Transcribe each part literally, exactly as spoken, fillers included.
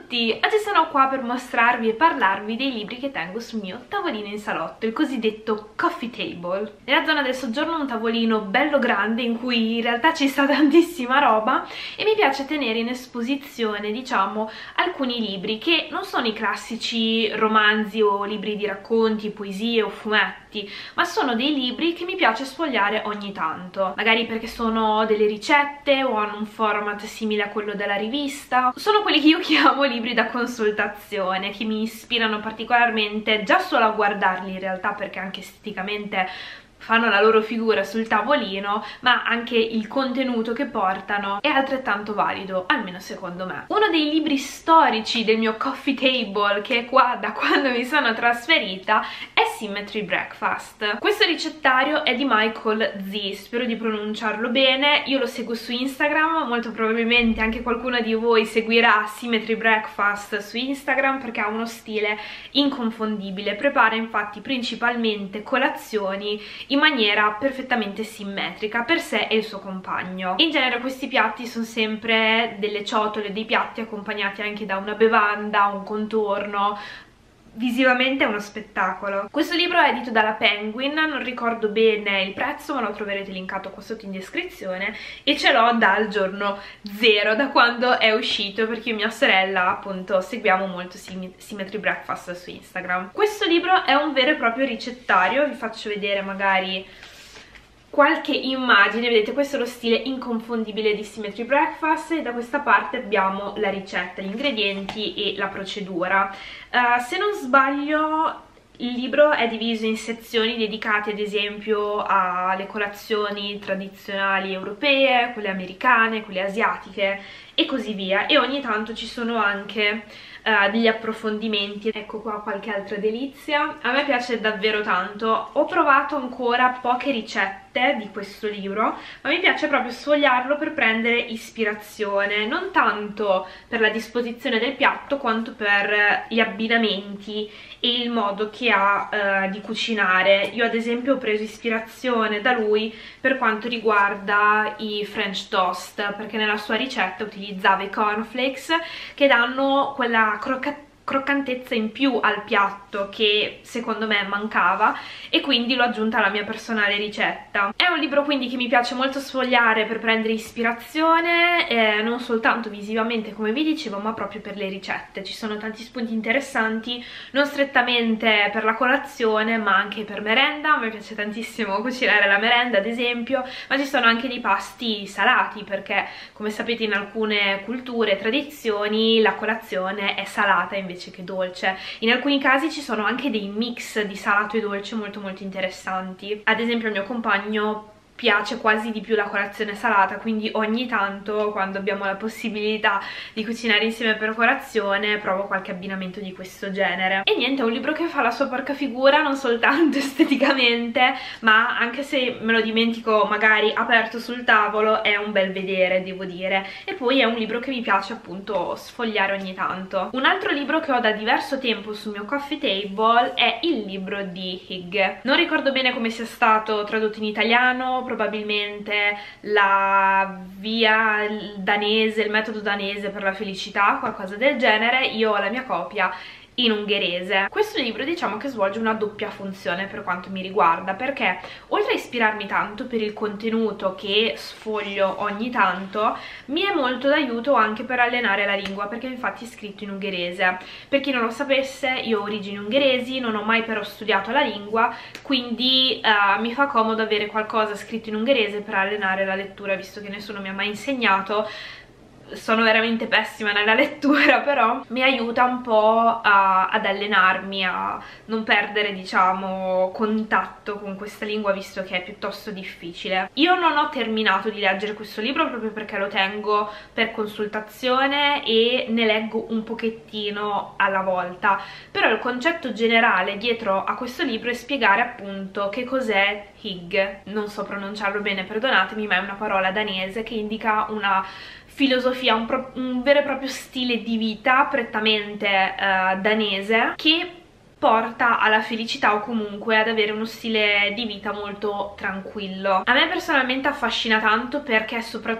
tutti! Oggi sono qua per mostrarvi e parlarvi dei libri che tengo sul mio tavolino in salotto, il cosiddetto coffee table. Nella zona del soggiorno un tavolino bello grande in cui in realtà ci sta tantissima roba e mi piace tenere in esposizione, diciamo, alcuni libri che non sono i classici romanzi o libri di racconti, poesie o fumetti, ma sono dei libri che mi piace sfogliare ogni tanto, magari perché sono delle ricette o hanno un format simile a quello della rivista. Sono quelli che io chiamo libri da consultazione, che mi ispirano particolarmente già solo a guardarli in realtà, perché anche esteticamente fanno la loro figura sul tavolino, ma anche il contenuto che portano è altrettanto valido, almeno secondo me. Uno dei libri storici del mio coffee table, che è qua da quando mi sono trasferita, è Symmetry Breakfast. Questo ricettario è di Michael Z, spero di pronunciarlo bene. Io lo seguo su Instagram, molto probabilmente anche qualcuno di voi seguirà Symmetry Breakfast su Instagram, perché ha uno stile inconfondibile. Prepara infatti principalmente colazioni in maniera perfettamente simmetrica per sé e il suo compagno. In genere questi piatti sono sempre delle ciotole, dei piatti accompagnati anche da una bevanda, un contorno. Visivamente è uno spettacolo. Questo libro è edito dalla Penguin, non ricordo bene il prezzo ma lo troverete linkato qua sotto in descrizione, e ce l'ho dal giorno zero, da quando è uscito, perché io e mia sorella appunto seguiamo molto Symmetry Breakfast su Instagram. Questo libro è un vero e proprio ricettario, vi faccio vedere magari qualche immagine. Vedete, questo è lo stile inconfondibile di Symmetry Breakfast e da questa parte abbiamo la ricetta, gli ingredienti e la procedura. Uh, se non sbaglio il libro è diviso in sezioni dedicate ad esempio alle colazioni tradizionali europee, quelle americane, quelle asiatiche e così via, e ogni tanto ci sono anche uh, degli approfondimenti. Ecco qua qualche altra delizia. A me piace davvero tanto. Ho provato ancora poche ricette di questo libro, ma mi piace proprio sfogliarlo per prendere ispirazione, non tanto per la disposizione del piatto quanto per gli abbinamenti e il modo che ha uh, di cucinare. Io ad esempio ho preso ispirazione da lui per quanto riguarda i French toast, perché nella sua ricetta utilizzava i cornflakes che danno quella croccantezza croccantezza in più al piatto che secondo me mancava, e quindi l'ho aggiunta alla mia personale ricetta. È un libro quindi che mi piace molto sfogliare per prendere ispirazione, eh, non soltanto visivamente come vi dicevo, ma proprio per le ricette. Ci sono tanti spunti interessanti, non strettamente per la colazione ma anche per merenda. A me piace tantissimo cucinare la merenda ad esempio, ma ci sono anche dei pasti salati, perché come sapete in alcune culture e tradizioni la colazione è salata invece che dolce. In alcuni casi ci sono anche dei mix di salato e dolce molto molto interessanti. Ad esempio al mio compagno piace quasi di più la colazione salata, quindi ogni tanto quando abbiamo la possibilità di cucinare insieme per colazione provo qualche abbinamento di questo genere. E niente, è un libro che fa la sua porca figura non soltanto esteticamente, ma anche se me lo dimentico magari aperto sul tavolo è un bel vedere, devo dire. E poi è un libro che mi piace appunto sfogliare ogni tanto. Un altro libro che ho da diverso tempo sul mio coffee table è il libro di Hig. Non ricordo bene come sia stato tradotto in italiano, probabilmente la via danese, il metodo danese per la felicità, qualcosa del genere. Io ho la mia copia in ungherese. Questo libro diciamo che svolge una doppia funzione per quanto mi riguarda, perché oltre a ispirarmi tanto per il contenuto che sfoglio ogni tanto, mi è molto d'aiuto anche per allenare la lingua, perché infatti è scritto in ungherese. Per chi non lo sapesse, io ho origini ungheresi, non ho mai però studiato la lingua, quindi uh, mi fa comodo avere qualcosa scritto in ungherese per allenare la lettura, visto che nessuno mi ha mai insegnato. Sono veramente pessima nella lettura, però mi aiuta un po' a, ad allenarmi, a non perdere, diciamo, contatto con questa lingua, visto che è piuttosto difficile. Io non ho terminato di leggere questo libro proprio perché lo tengo per consultazione e ne leggo un pochettino alla volta, però il concetto generale dietro a questo libro è spiegare appunto che cos'è Hig. Non so pronunciarlo bene, perdonatemi, ma è una parola danese che indica una filosofia, un, pro un vero e proprio stile di vita prettamente eh, danese, che porta alla felicità o comunque ad avere uno stile di vita molto tranquillo. A me personalmente affascina tanto perché soprattutto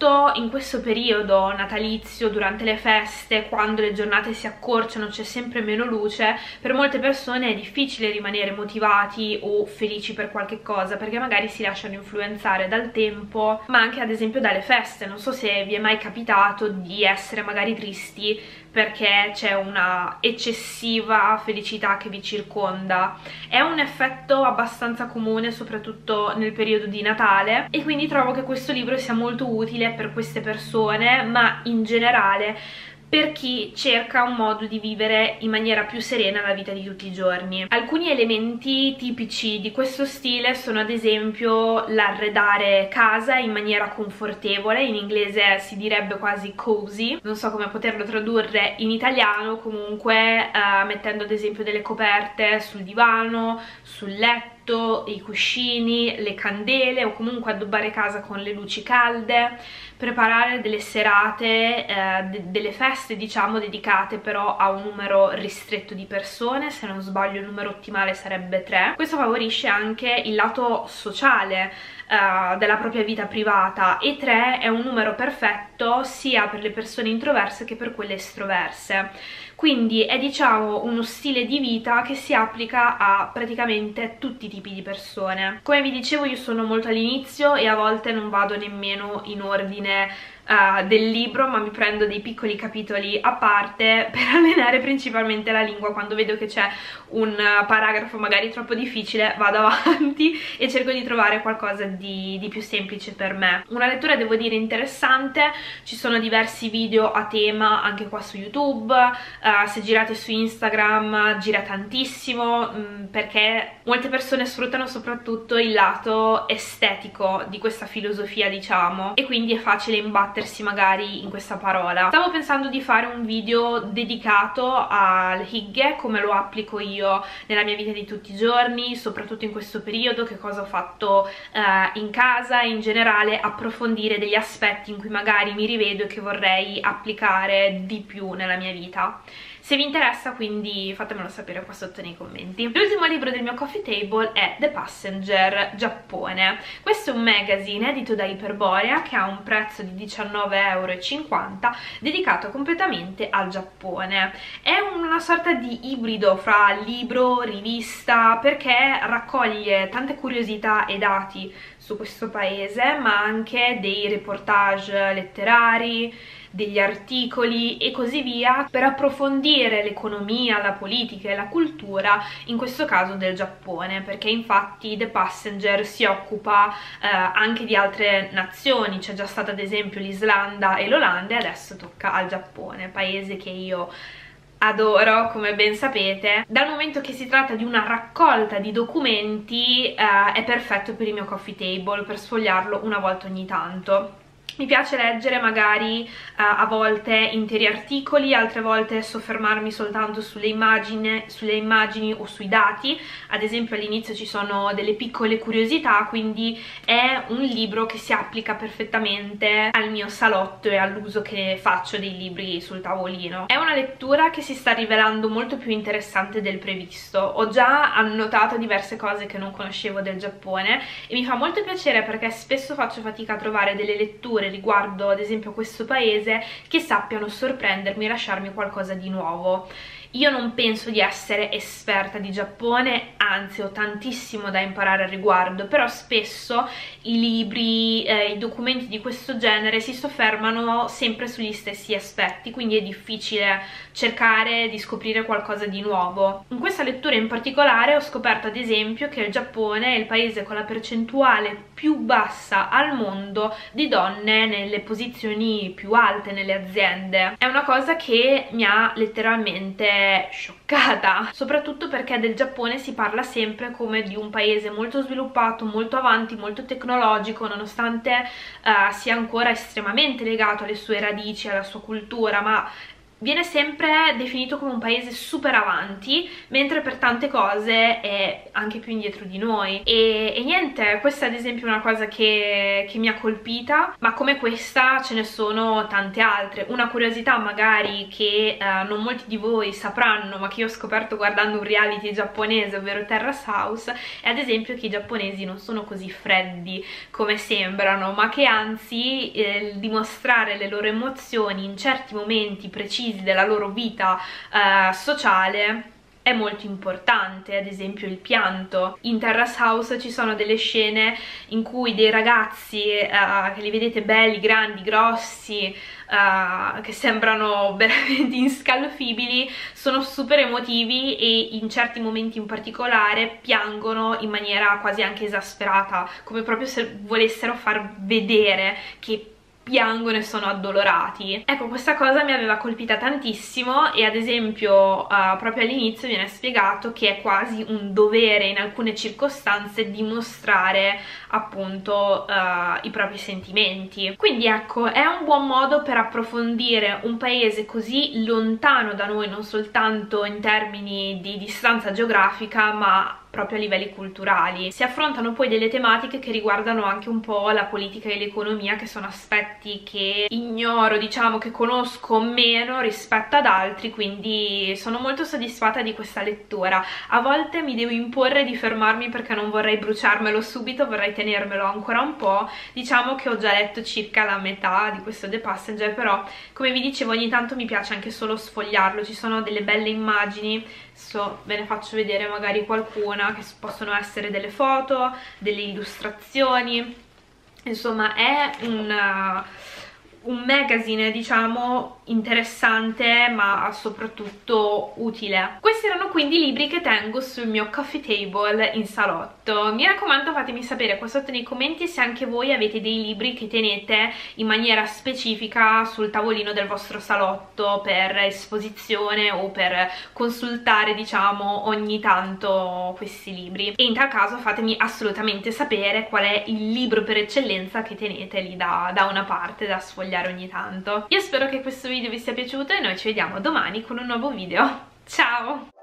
soprattutto in questo periodo natalizio, durante le feste, quando le giornate si accorciano, c'è sempre meno luce, per molte persone è difficile rimanere motivati o felici per qualche cosa, perché magari si lasciano influenzare dal tempo, ma anche ad esempio dalle feste. Non so se vi è mai capitato di essere magari tristi perché c'è una eccessiva felicità che vi circonda. È un effetto abbastanza comune soprattutto nel periodo di Natale, e quindi trovo che questo libro sia molto utile per queste persone, ma in generale per chi cerca un modo di vivere in maniera più serena la vita di tutti i giorni. Alcuni elementi tipici di questo stile sono ad esempio l'arredare casa in maniera confortevole, in inglese si direbbe quasi cozy, non so come poterlo tradurre in italiano, comunque eh, mettendo ad esempio delle coperte sul divano, sul letto, i cuscini, le candele, o comunque addobbare casa con le luci calde, preparare delle serate, eh, de delle feste diciamo dedicate però a un numero ristretto di persone. Se non sbaglio il numero ottimale sarebbe tre. Questo favorisce anche il lato sociale Uh, della propria vita privata, e tre è un numero perfetto sia per le persone introverse che per quelle estroverse, quindi è diciamo uno stile di vita che si applica a praticamente tutti i tipi di persone. Come vi dicevo, io sono molto all'inizio e a volte non vado nemmeno in ordine Uh, del libro, ma mi prendo dei piccoli capitoli a parte per allenare principalmente la lingua. Quando vedo che c'è un uh, paragrafo magari troppo difficile vado avanti e cerco di trovare qualcosa di, di più semplice per me. Una lettura devo dire interessante, ci sono diversi video a tema anche qua su YouTube, uh, se girate su Instagram gira tantissimo, mh, perché molte persone sfruttano soprattutto il lato estetico di questa filosofia diciamo, e quindi è facile imbattersi magari in questa parola. Stavo pensando di fare un video dedicato al hygge, come lo applico io nella mia vita di tutti i giorni, soprattutto in questo periodo, che cosa ho fatto eh, in casa, e in generale approfondire degli aspetti in cui magari mi rivedo e che vorrei applicare di più nella mia vita. Se vi interessa quindi fatemelo sapere qua sotto nei commenti. L'ultimo libro del mio coffee table è The Passenger Giappone. Questo è un magazine edito da Iperborea che ha un prezzo di diciannove e cinquanta euro, dedicato completamente al Giappone. È una sorta di ibrido fra libro, rivista, perché raccoglie tante curiosità e dati su questo paese, ma anche dei reportage letterari, degli articoli e così via, per approfondire l'economia, la politica e la cultura, in questo caso del Giappone, perché infatti The Passenger si occupa eh, anche di altre nazioni. C'è già stata ad esempio l'Islanda e l'Olanda, e adesso tocca al Giappone, paese che io adoro, come ben sapete. Dal momento che si tratta di una raccolta di documenti, eh, è perfetto per il mio coffee table, per sfogliarlo una volta ogni tanto. Mi piace leggere magari uh, a volte interi articoli, altre volte soffermarmi soltanto sulle immagini, sulle immagini o sui dati. Ad esempio all'inizio ci sono delle piccole curiosità, quindi è un libro che si applica perfettamente al mio salotto e all'uso che faccio dei libri sul tavolino. È una lettura che si sta rivelando molto più interessante del previsto. Ho già annotato diverse cose che non conoscevo del Giappone e mi fa molto piacere, perché spesso faccio fatica a trovare delle letture riguardo ad esempio questo paese che sappiano sorprendermi e lasciarmi qualcosa di nuovo. Io non penso di essere esperta di Giappone, anzi ho tantissimo da imparare al riguardo, però spesso i libri, eh, i documenti di questo genere si soffermano sempre sugli stessi aspetti, quindi è difficile cercare di scoprire qualcosa di nuovo. In questa lettura in particolare ho scoperto ad esempio che il Giappone è il paese con la percentuale più bassa al mondo di donne nelle posizioni più alte nelle aziende. È una cosa che mi ha letteralmente scioccata, soprattutto perché del Giappone si parla sempre come di un paese molto sviluppato, molto avanti, molto tecnologico, nonostante uh, sia ancora estremamente legato alle sue radici, alla sua cultura, ma viene sempre definito come un paese super avanti, mentre per tante cose è anche più indietro di noi. E, e niente, questa ad esempio è una cosa che, che mi ha colpita, ma come questa ce ne sono tante altre. Una curiosità magari che eh, non molti di voi sapranno, ma che io ho scoperto guardando un reality giapponese, ovvero Terrace House, è ad esempio che i giapponesi non sono così freddi come sembrano, ma che anzi eh, dimostrare le loro emozioni in certi momenti precisi della loro vita eh, sociale è molto importante. Ad esempio il pianto. In Terrace House ci sono delle scene in cui dei ragazzi uh, che li vedete belli, grandi, grossi, uh, che sembrano veramente inscalfibili, sono super emotivi e in certi momenti in particolare piangono in maniera quasi anche esasperata, come proprio se volessero far vedere che piangono e sono addolorati. Ecco, questa cosa mi aveva colpita tantissimo e ad esempio uh, proprio all'inizio viene spiegato che è quasi un dovere in alcune circostanze dimostrare appunto uh, i propri sentimenti. Quindi ecco, è un buon modo per approfondire un paese così lontano da noi, non soltanto in termini di distanza geografica, ma proprio a livelli culturali. Si affrontano poi delle tematiche che riguardano anche un po' la politica e l'economia, che sono aspetti che ignoro, diciamo che conosco meno rispetto ad altri, quindi sono molto soddisfatta di questa lettura. A volte mi devo imporre di fermarmi perché non vorrei bruciarmelo subito, vorrei tenermelo ancora un po'. Diciamo che ho già letto circa la metà di questo The Passenger, però come vi dicevo ogni tanto mi piace anche solo sfogliarlo, ci sono delle belle immagini. Adesso ve ne faccio vedere magari qualcuna, che possono essere delle foto, delle illustrazioni, insomma è un, uh, un magazine, diciamo, interessante ma soprattutto utile. Questi erano quindi i libri che tengo sul mio coffee table in salotto. Mi raccomando, fatemi sapere qua sotto nei commenti se anche voi avete dei libri che tenete in maniera specifica sul tavolino del vostro salotto per esposizione o per consultare, diciamo, ogni tanto questi libri. E in tal caso fatemi assolutamente sapere qual è il libro per eccellenza che tenete lì da, da una parte da sfogliare ogni tanto. Io spero che questo video vi sia piaciuto e noi ci vediamo domani con un nuovo video. Ciao!